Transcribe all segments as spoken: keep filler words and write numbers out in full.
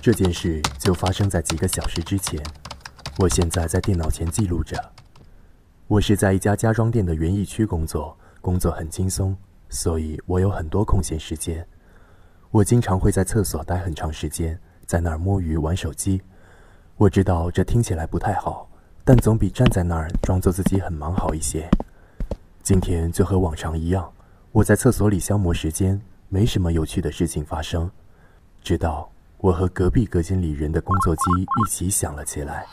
这件事就发生在几个小时之前。我现在在电脑前记录着。我是在一家家装店的园艺区工作，工作很轻松，所以我有很多空闲时间。我经常会在厕所待很长时间，在那儿摸鱼玩手机。我知道这听起来不太好，但总比站在那儿装作自己很忙好一些。今天就和往常一样，我在厕所里消磨时间，没什么有趣的事情发生，直到我和隔壁隔间里人的工作机一起响了起来。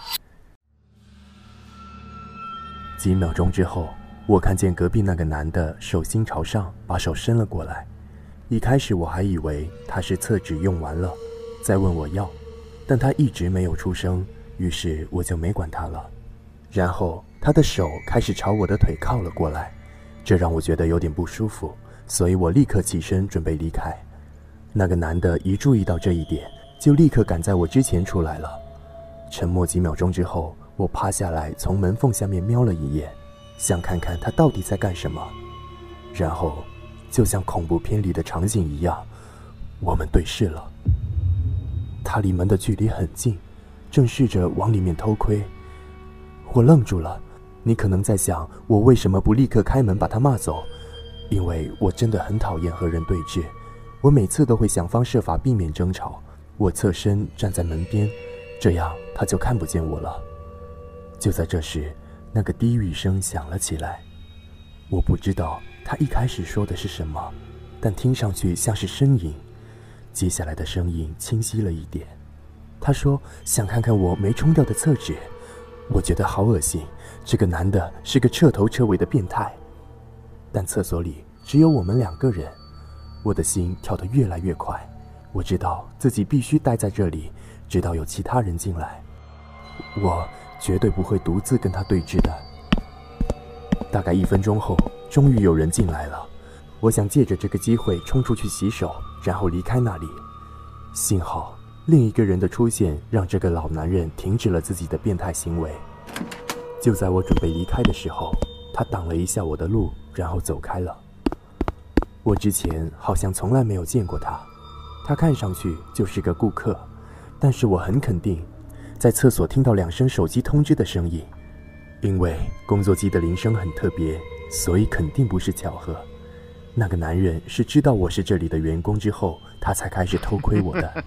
几秒钟之后，我看见隔壁那个男的手心朝上，把手伸了过来。一开始我还以为他是厕纸用完了，再问我要，但他一直没有出声，于是我就没管他了。然后他的手开始朝我的腿靠了过来，这让我觉得有点不舒服，所以我立刻起身准备离开。那个男的一注意到这一点，就立刻赶在我之前出来了。沉默几秒钟之后，我趴下来从门缝下面瞄了一眼，想看看他到底在干什么。然后就像恐怖片里的场景一样，我们对视了。他离门的距离很近，正试着往里面偷窥。我愣住了。你可能在想，我为什么不立刻开门把他骂走？因为我真的很讨厌和人对峙，我每次都会想方设法避免争吵。我侧身站在门边，这样他就看不见我了。就在这时，那个低语声响了起来。我不知道他一开始说的是什么，但听上去像是呻吟。接下来的声音清晰了一点。他说想看看我没冲掉的厕纸。我觉得好恶心，这个男的是个彻头彻尾的变态。但厕所里只有我们两个人，我的心跳得越来越快。我知道自己必须待在这里，直到有其他人进来。我绝对不会独自跟他对峙的。大概一分钟后，终于有人进来了。我想借着这个机会冲出去洗手，然后离开那里。幸好另一个人的出现让这个老男人停止了自己的变态行为。就在我准备离开的时候，他挡了一下我的路，然后走开了。我之前好像从来没有见过他，他看上去就是个顾客，但是我很肯定，在厕所听到两声手机通知的声音，因为工作机的铃声很特别，所以肯定不是巧合。那个男人是知道我是这里的员工之后，他才开始偷窥我的。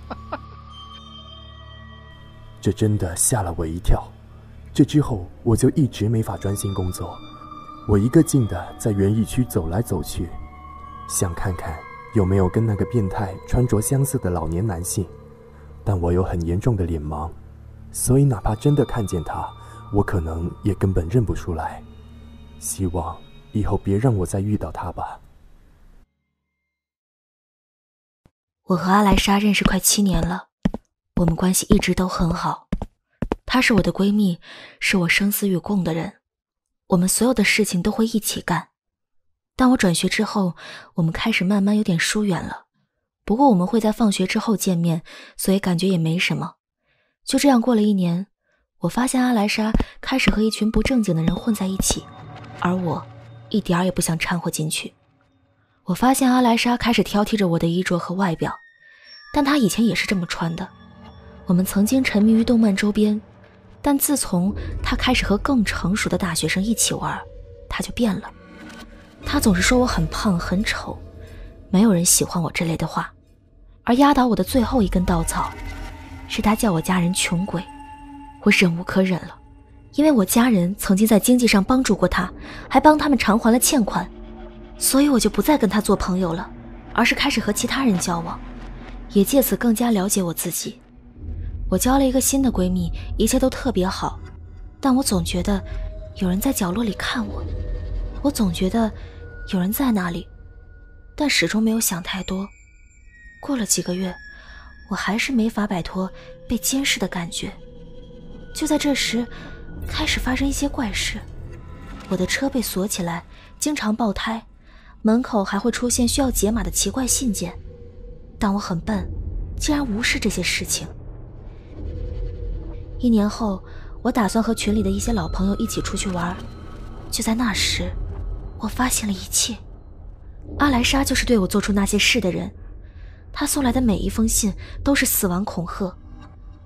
这真的吓了我一跳。这之后我就一直没法专心工作，我一个劲的在园艺区走来走去，想看看有没有跟那个变态穿着相似的老年男性，但我有很严重的脸盲，所以哪怕真的看见他，我可能也根本认不出来。希望以后别让我再遇到他吧。 我和阿莱莎认识快七年了，我们关系一直都很好。她是我的闺蜜，是我生死与共的人，我们所有的事情都会一起干。但我转学之后，我们开始慢慢有点疏远了。不过我们会在放学之后见面，所以感觉也没什么。就这样过了一年，我发现阿莱莎开始和一群不正经的人混在一起，而我一点儿也不想掺和进去。我发现阿莱莎开始挑剔着我的衣着和外表，但她以前也是这么穿的。我们曾经沉迷于动漫周边，但自从她开始和更成熟的大学生一起玩，她就变了。她总是说我很胖很丑，没有人喜欢我这类的话。而压倒我的最后一根稻草，是她叫我家人穷鬼。我忍无可忍了，因为我家人曾经在经济上帮助过她，还帮他们偿还了欠款，所以我就不再跟她做朋友了，而是开始和其他人交往，也借此更加了解我自己。我交了一个新的闺蜜，一切都特别好，但我总觉得有人在角落里看我，我总觉得有人在那里，但始终没有想太多。过了几个月，我还是没法摆脱被监视的感觉。就在这时，开始发生一些怪事。我的车被锁起来，经常爆胎，门口还会出现需要解码的奇怪信件，但我很笨，竟然无视这些事情。一年后，我打算和群里的一些老朋友一起出去玩。就在那时，我发现了一切。阿莱莎就是对我做出那些事的人，她送来的每一封信都是死亡恐吓，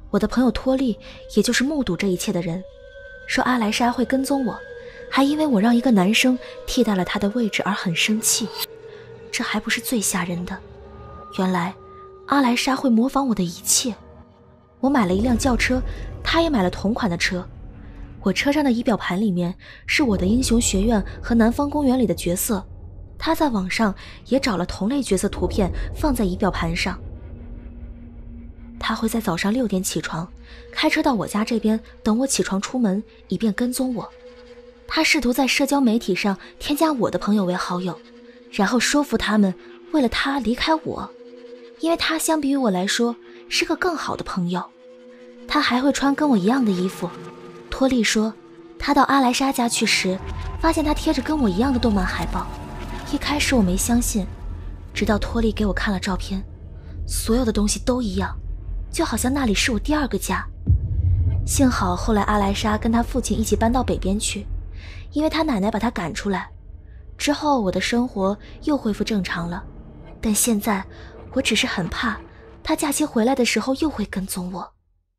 我的朋友托利，也就是目睹这一切的人，说阿莱莎会跟踪我，还因为我让一个男生替代了他的位置而很生气。这还不是最吓人的，原来阿莱莎会模仿我的一切。我买了一辆轿车，他也买了同款的车。我车上的仪表盘里面是我的英雄学院和南方公园里的角色，他在网上也找了同类角色图片放在仪表盘上。他会在早上六点起床，开车到我家这边等我起床出门，以便跟踪我。他试图在社交媒体上添加我的朋友为好友，然后说服他们为了他离开我，因为他相比于我来说是个更好的朋友。他还会穿跟我一样的衣服。托利说他到阿莱莎家去时发现他贴着跟我一样的动漫海报。一开始我没相信，直到托利给我看了照片，所有的东西都一样，就好像那里是我第二个家。幸好后来阿莱莎跟他父亲一起搬到北边去，因为他奶奶把他赶出来。之后我的生活又恢复正常了，但现在我只是很怕他假期回来的时候又会跟踪我。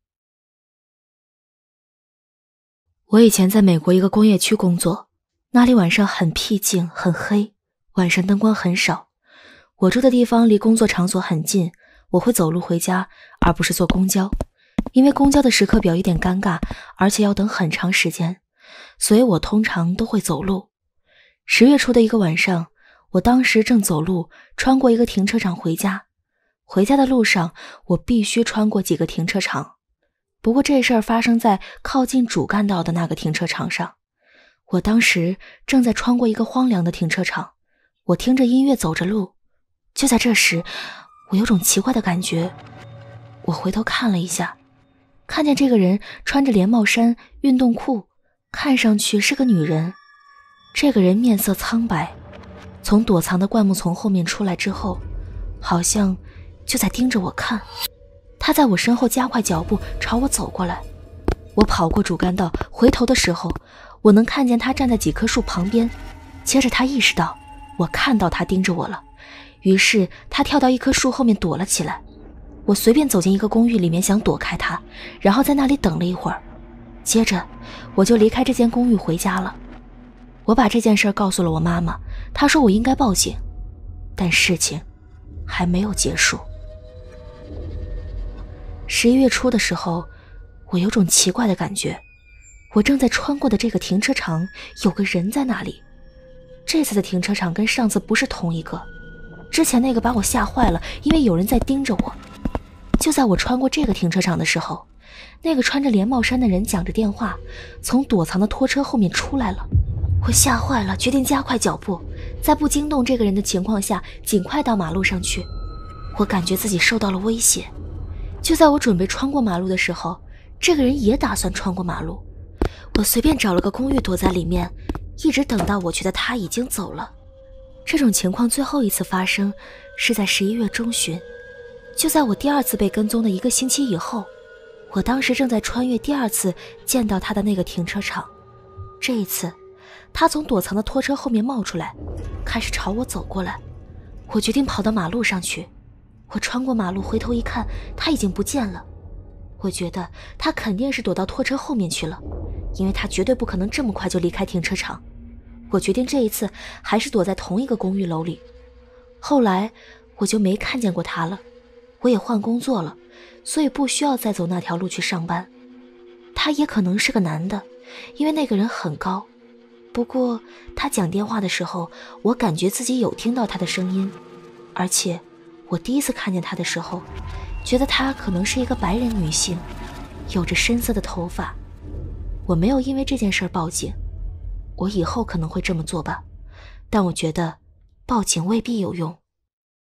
我以前在美国一个工业区工作，那里晚上很僻静很黑，晚上灯光很少。我住的地方离工作场所很近，我会走路回家而不是坐公交，因为公交的时刻表有点尴尬，而且要等很长时间，所以我通常都会走路。十月初的一个晚上，我当时正走路穿过一个停车场回家。回家的路上我必须穿过几个停车场，不过这事儿发生在靠近主干道的那个停车场上。我当时正在穿过一个荒凉的停车场，我听着音乐走着路。就在这时，我有种奇怪的感觉，我回头看了一下，看见这个人穿着连帽衫、运动裤，看上去是个女人。这个人面色苍白，从躲藏的灌木丛后面出来之后，好像就在盯着我看。他在我身后加快脚步朝我走过来。我跑过主干道，回头的时候，我能看见他站在几棵树旁边。接着他意识到我看到他盯着我了，于是他跳到一棵树后面躲了起来。我随便走进一个公寓里面想躲开他，然后在那里等了一会儿。接着我就离开这间公寓回家了。我把这件事告诉了我妈妈，她说我应该报警，但事情还没有结束。十一月初的时候，我有种奇怪的感觉，我正在穿过的这个停车场有个人在那里。这次的停车场跟上次不是同一个，之前那个把我吓坏了，因为有人在盯着我。就在我穿过这个停车场的时候，那个穿着连帽衫的人讲着电话，从躲藏的拖车后面出来了。我吓坏了，决定加快脚步，在不惊动这个人的情况下尽快到马路上去。我感觉自己受到了威胁。就在我准备穿过马路的时候，这个人也打算穿过马路。我随便找了个公寓躲在里面，一直等到我觉得他已经走了。这种情况最后一次发生是在十一月中旬，就在我第二次被跟踪的一个星期以后。我当时正在穿越第二次见到他的那个停车场。这一次他从躲藏的拖车后面冒出来，开始朝我走过来。我决定跑到马路上去。我穿过马路，回头一看，他已经不见了。我觉得他肯定是躲到拖车后面去了，因为他绝对不可能这么快就离开停车场。我决定这一次还是躲在同一个公寓楼里。后来我就没看见过他了，我也换工作了，所以不需要再走那条路去上班。他也可能是个男的，因为那个人很高。不过他讲电话的时候，我感觉自己有听到他的声音，而且我第一次看见他的时候，觉得她可能是一个白人女性，有着深色的头发。我没有因为这件事报警，我以后可能会这么做吧，但我觉得报警未必有用。